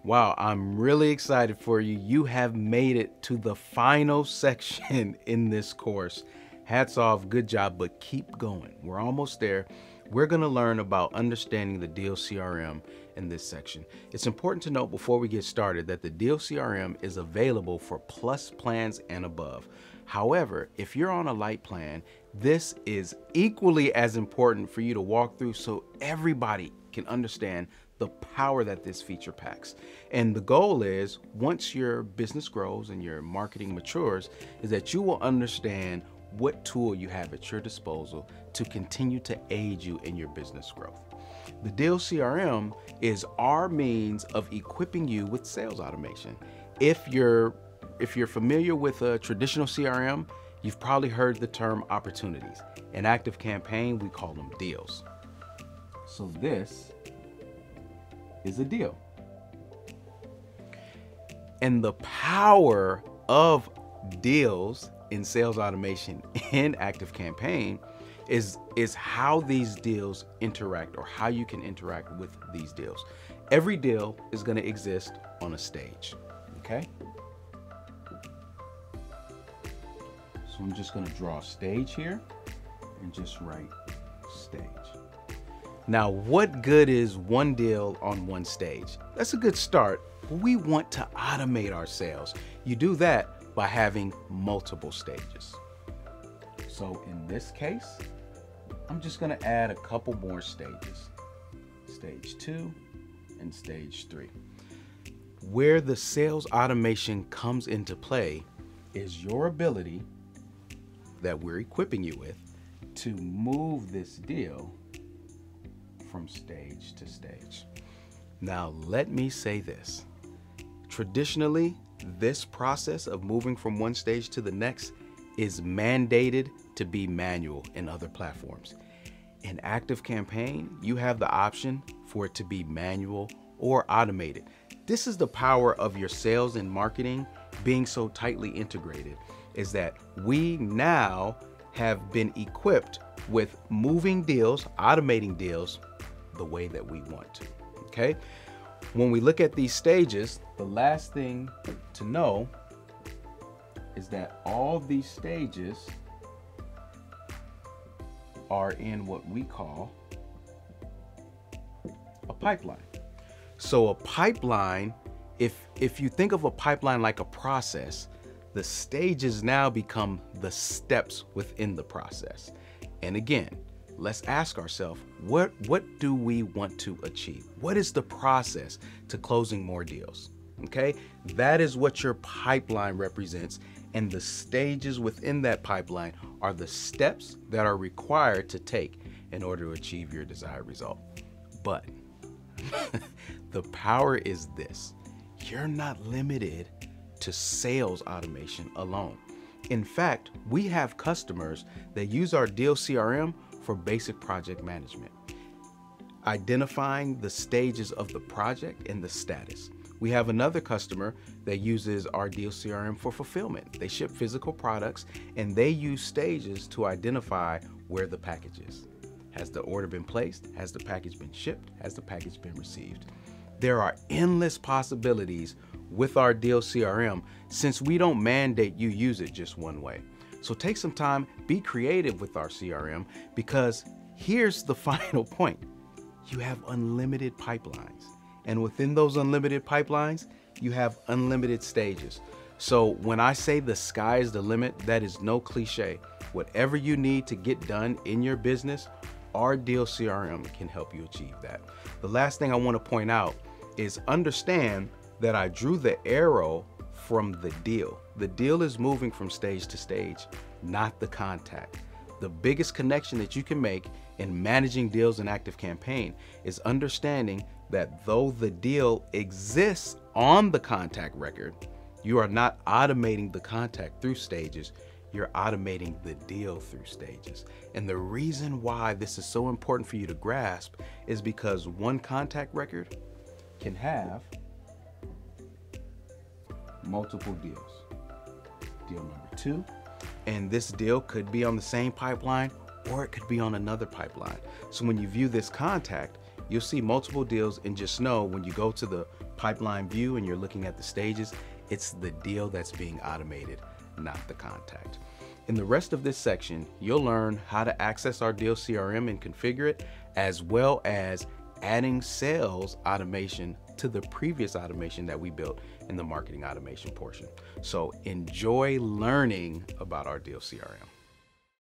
Wow, I'm really excited for you. You have made it to the final section in this course. Hats off, good job, but keep going. We're almost there. We're going to learn about understanding the Deals CRM in this section. It's important to note before we get started that the Deals CRM is available for Plus plans and above. However, if you're on a light plan, this is equally as important for you to walk through so everybody can understand the power that this feature packs. And the goal is, once your business grows and your marketing matures, is that you will understand what tool you have at your disposal to continue to aid you in your business growth. The Deals CRM is our means of equipping you with sales automation. If you're familiar with a traditional CRM, you've probably heard the term opportunities. In ActiveCampaign, we call them deals. So this is a deal. And the power of deals in sales automation in ActiveCampaign is how these deals interact, or how you can interact with these deals. Every deal is going to exist on a stage, okay? So I'm just going to draw a stage here and just write stage. Now, what good is one deal on one stage? That's a good start, but we want to automate our sales. You do that by having multiple stages. So in this case, I'm just going to add a couple more stages, stage 2 and stage 3. Where the sales automation comes into play is your ability that we're equipping you with to move this deal from stage to stage. Now, let me say this. Traditionally, this process of moving from one stage to the next is mandated to be manual in other platforms. In ActiveCampaign, you have the option for it to be manual or automated. This is the power of your sales and marketing being so tightly integrated, is that we now have been equipped with moving deals, automating deals the way that we want to, okay? When we look at these stages, the last thing to know is that all these stages are in what we call a pipeline. So a pipeline, if you think of a pipeline like a process, the stages now become the steps within the process. And again, let's ask ourselves, what do we want to achieve? What is the process to closing more deals? Okay, that is what your pipeline represents, and the stages within that pipeline are the steps that are required to take in order to achieve your desired result. But the power is this: you're not limited to sales automation alone. In fact, we have customers that use our Deals CRM for basic project management, identifying the stages of the project and the status. We have another customer that uses our Deals CRM for fulfillment. They ship physical products and they use stages to identify where the package is. Has the order been placed? Has the package been shipped? Has the package been received? There are endless possibilities with our Deals CRM, since we don't mandate you use it just one way. So take some time, be creative with our CRM, because here's the final point. You have unlimited pipelines. And within those unlimited pipelines, you have unlimited stages. So when I say the sky is the limit, that is no cliche. Whatever you need to get done in your business, our Deals CRM can help you achieve that. The last thing I want to point out is understand that I drew the arrow from the deal. The deal is moving from stage to stage, not the contact. The biggest connection that you can make in managing deals in ActiveCampaign is understanding that though the deal exists on the contact record, you are not automating the contact through stages, you're automating the deal through stages. And the reason why this is so important for you to grasp is because one contact record can have multiple deals. Deal number 2, and this deal could be on the same pipeline or it could be on another pipeline. So when you view this contact, you'll see multiple deals, and just know when you go to the pipeline view and you're looking at the stages, it's the deal that's being automated, not the contact. In the rest of this section, you'll learn how to access our Deals CRM and configure it, as well as adding sales automation to the previous automation that we built in the marketing automation portion. So enjoy learning about our Deals CRM.